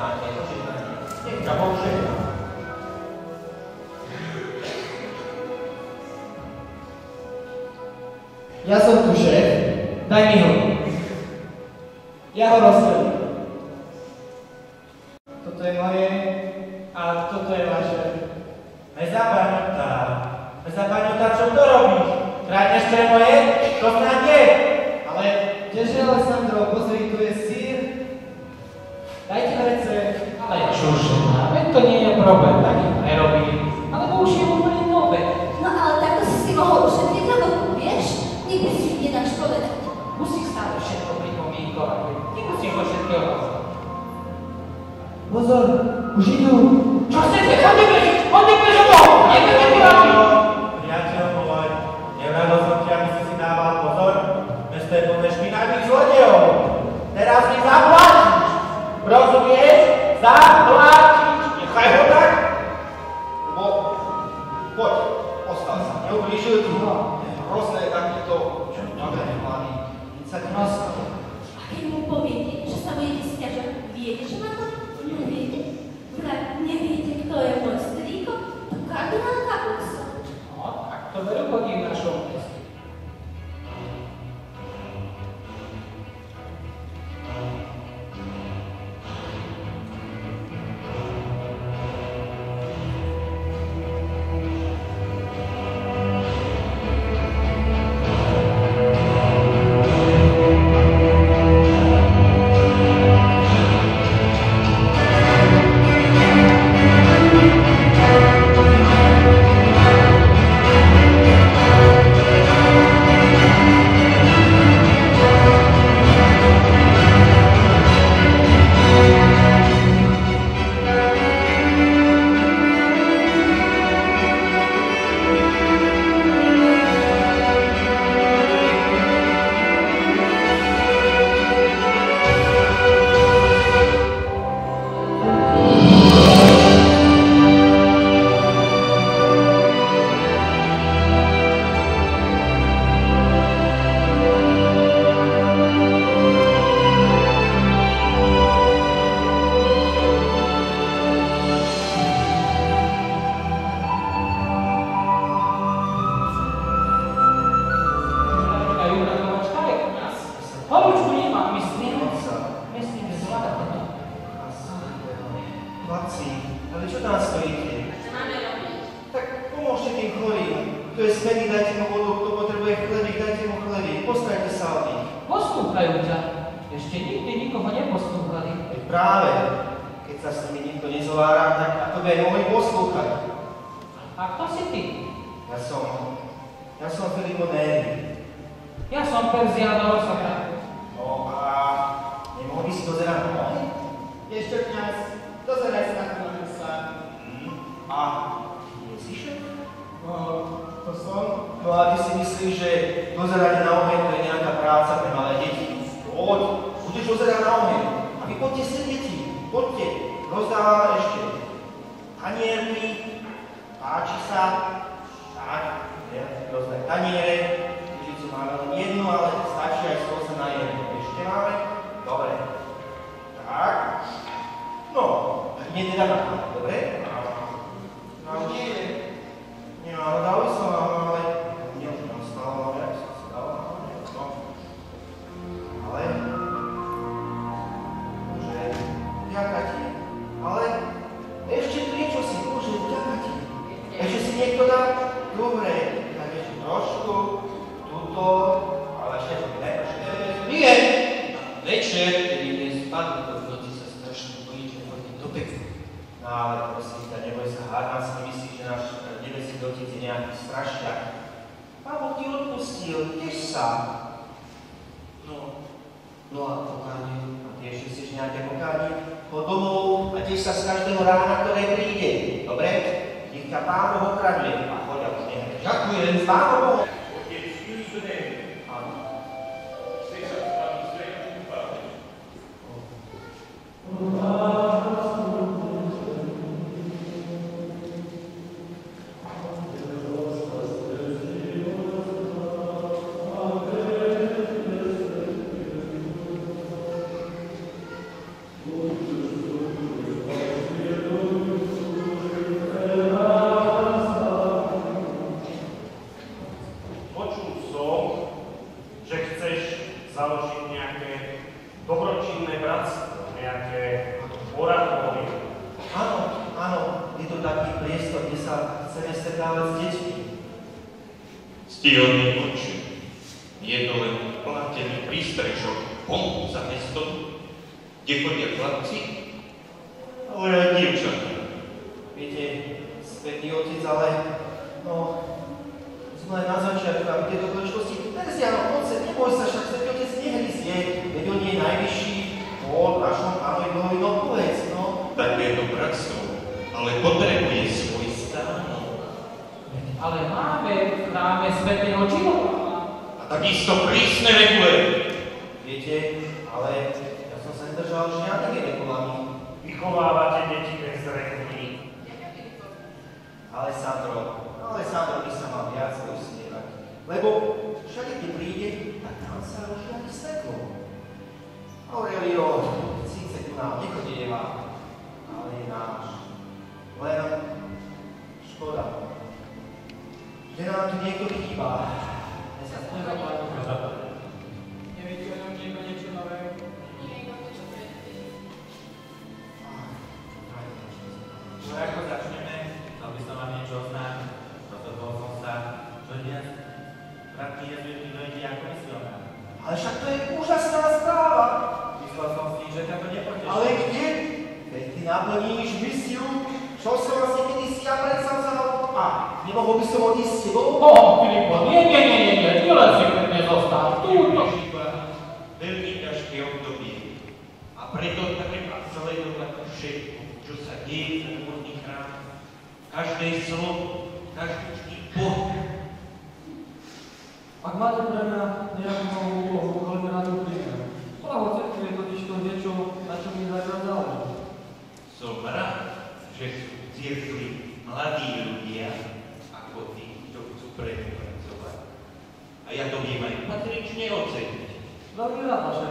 požehnanie. Nech ťa Boh žehná. Ja som tu šéf, daj mi ho. Ja ho rozdelím. Toto je moje a toto je vaše. Meza paňota, čo to robíš? Kradneš, čo je moje? To snad je. Ale kdeže, Alessandro, pozri, tu je sír. Dajte vece. Ale čože, veď to nie je problém, tak ich prerobili. Alebo už je úplne nové. No ale takto si mohol ušetriť robotu, vieš? Nikdy si ich nedáš povedať. Musíš stále všetko pripomínkovať. Nemusíš ho všetkého rozhodnúť. Pozor, už idú. Čo chcete? Chodte preč o toho! Nebudete mi robiť! Priateľ môj, nevradol som ti, aby si si dával pozor. Mesto je plné špinavých zlodejov. Teraz mi zaplatíš. Rozumieš? Zaplatíš. Nechaj ho tak. Poď, ostal sa. Neublížil ti. Hrozné takéto nadané mladí. Nic sa ti nestalo. A keď mu poviete, že sa budete sťažovať, viete, že má to? Neviete? Vraj neviete, kto je môj strýko? To kardinál Capuzzo. No, tak to veru chodí v našom meste. stretávať s deťmi. Ctihodný oče, je to len platený prístrešok pomoc za mesto, kde chodia chlapci, ale aj dievčatá. Viete, svätý Otec, ale sme len na začiatku, aby tieto dôležitosti Terziano, Otce, neboj sa, však svätý Otec nehryzie, veď on je najvyšší v našom pánovi Bohovi, no povedz, no. Tak je to praxou, ale potrebuje svoj stánok. Ale máme v chráme svätého Činoláva. A takisto prísne reguléry. Viete, ale ja som sa nedržal žiadnymi regulami. Vychovávate deti bez regulí. Alessandro by sa mal viac usmievať, lebo všade, kde príde, tak tam sa rozžiari svetlo. Aurelio, síce tu nám nechodíva, ale je náš. Len škoda, že nám tu niekto chýba. Nevidí o ňom niekto niečo nové? No ako začneme, chcel by som vám niečo oznámiť. Rozhodol som sa, že dnes bratný jezuitný dojde ako misionár. Ale však to je úžasná správa. Myslel som si, že ťa to nepoteší. Ale kde? Keď ty naplníš misiu, čo som vlastne kedysi ja predsavzal. A nemohol by som odísť s tebou? Filipo, nie, ty len si pekne zostal. Veľmi ťažké obdobie. A preto treba sledovať všetko, čo sa deje v úvodných chrámoch. Každé slovo, každý pohyb. Ak máte pre mňa nejakú novú úlohu, veľmi rád ju príjmem. Právo cerkvi je totiž to niečo, na čo mi najviac záleží. Som rád, že sú v cirkvi mladí ľudia, ako tí, čo chcú prepracovať. A ja to viem aj patrične oceniť. Veľmi rád, vaše.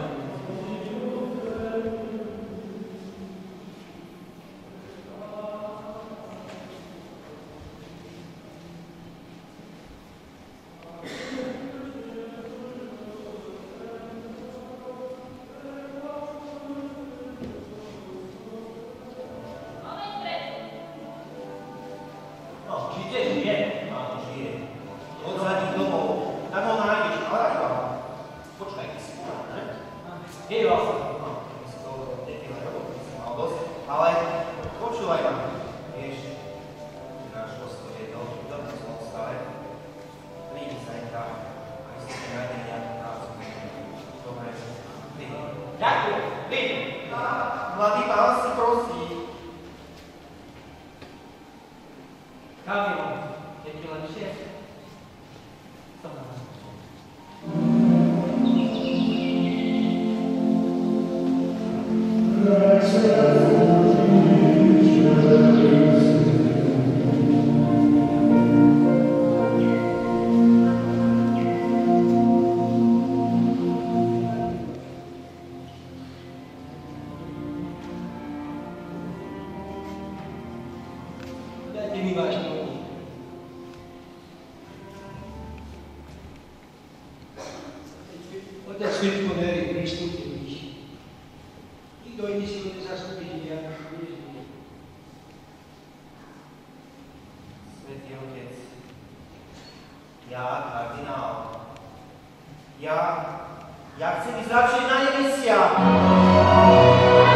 Ja chcem ísť radšej na nebesia.